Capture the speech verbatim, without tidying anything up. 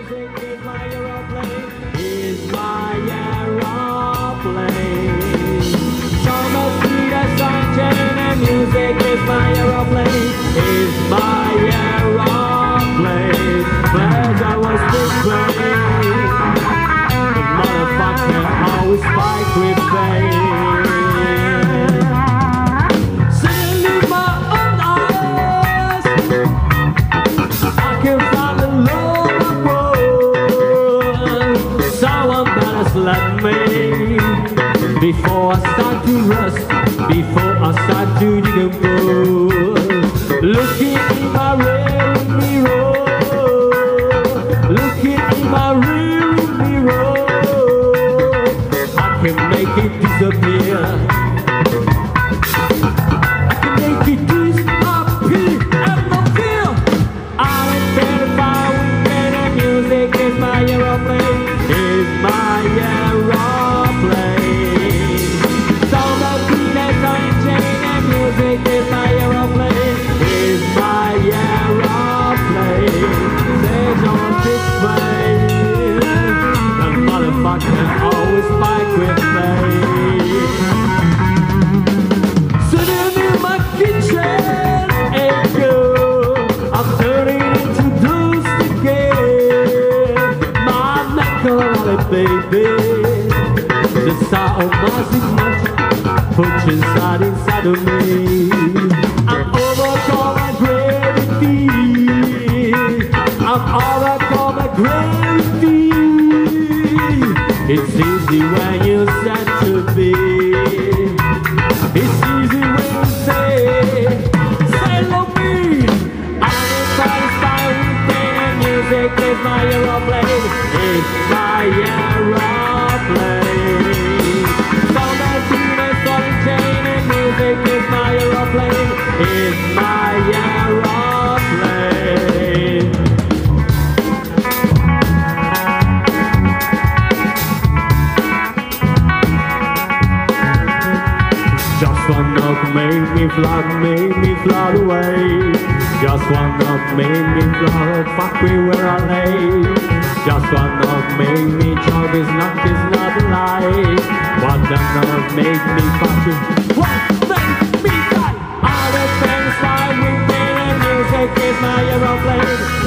music is my aeroplane, is my aeroplane. Summer see the sunshine and music is my aeroplane, is my aeroplane. Where I was this way, the motherfucker always fight with pain. Suddenly my own eyes, I can find the love I want. Someone better let me, before I start to rust, before I start to decompose. Looking in my rear mirror, looking in my rear mirror, I can make it disappear. I can make it disappear and no fear. I don't care if I weekend and music is my aeroplane, is my aeroplane. Someone see that sunshine and music is my aeroplane, is my aeroplane. There's on this way, the motherfucker always fight with me. Sitting in my kitchen, and girl, I'm turning into dust again. My macaroni, baby, the sound of music much put inside inside of me. I'm overcome my gravity, I'm overcome my gravity. It's easy when you said to be, it's easy when you say, say love me. I'm satisfied with pain and music is my aeroplane, it's my aeroplane. Someone see the sunshine and music is my aeroplane, it's my aeroplane. Just one knock made me fly, made me fly away. Just one knock made me fly, fuck me where I lay. Just one knock made me jog, is not, is not a lie. What the knock made me fuck you, what made me die? All the things fly with pain and music is my aeroplane.